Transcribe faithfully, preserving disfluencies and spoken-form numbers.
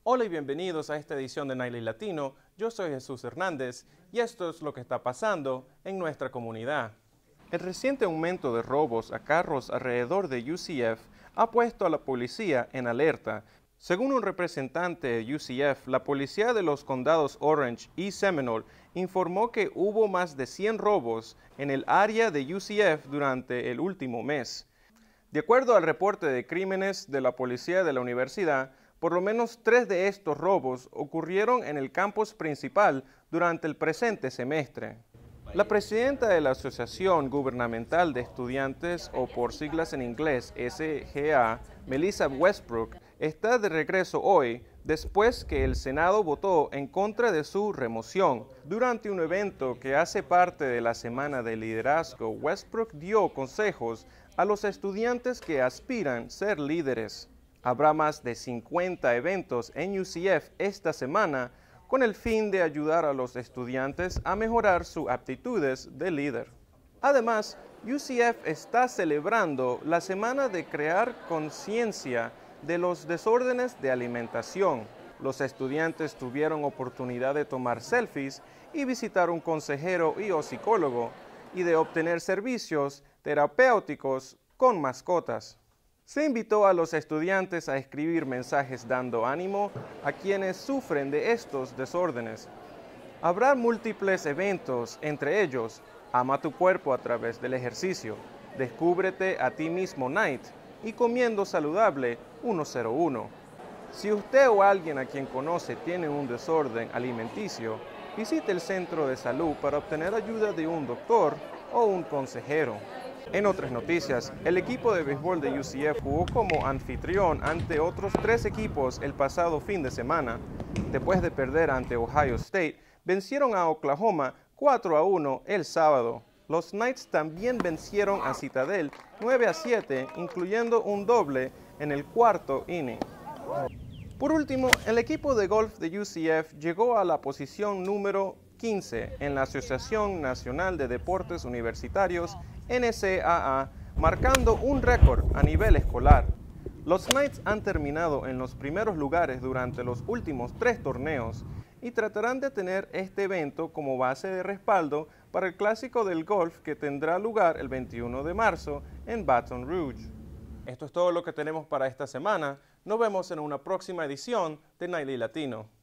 Hola y bienvenidos a esta edición de Nightly Latino. Yo soy Jesús Hernández y esto es lo que está pasando en nuestra comunidad. El reciente aumento de robos a carros alrededor de U C F ha puesto a la policía en alerta. Según un representante de U C F, la policía de los condados Orange y Seminole informó que hubo más de cien robos en el área de U C F durante el último mes. De acuerdo al reporte de crímenes de la policía de la universidad, por lo menos tres de estos robos ocurrieron en el campus principal durante el presente semestre. La presidenta de la Asociación Gubernamental de Estudiantes, o por siglas en inglés S G A, Melissa Westbrook, está de regreso hoy después que el Senado votó en contra de su remoción. Durante un evento que hace parte de la Semana de Liderazgo, Westbrook dio consejos a los estudiantes que aspiran a ser líderes. Habrá más de cincuenta eventos en U C F esta semana con el fin de ayudar a los estudiantes a mejorar sus aptitudes de líder. Además, U C F está celebrando la semana de crear conciencia de los desórdenes de alimentación. Los estudiantes tuvieron oportunidad de tomar selfies y visitar un consejero y o psicólogo y de obtener servicios terapéuticos con mascotas. Se invitó a los estudiantes a escribir mensajes dando ánimo a quienes sufren de estos desórdenes. Habrá múltiples eventos, entre ellos, Ama tu cuerpo a través del ejercicio, Descúbrete a ti mismo Night y Comiendo saludable ciento uno. Si usted o alguien a quien conoce tiene un desorden alimenticio, visite el centro de salud para obtener ayuda de un doctor o un consejero. En otras noticias, el equipo de béisbol de U C F jugó como anfitrión ante otros tres equipos el pasado fin de semana. Después de perder ante Ohio State, vencieron a Oklahoma cuatro a uno el sábado. Los Knights también vencieron a Citadel nueve a siete, incluyendo un doble en el cuarto inning. Por último, el equipo de golf de U C F llegó a la posición número quince en la Asociación Nacional de Deportes Universitarios N C A A, marcando un récord a nivel escolar. Los Knights han terminado en los primeros lugares durante los últimos tres torneos y tratarán de tener este evento como base de respaldo para el Clásico del Golf que tendrá lugar el veintiuno de marzo en Baton Rouge. Esto es todo lo que tenemos para esta semana. Nos vemos en una próxima edición de Nightly Latino.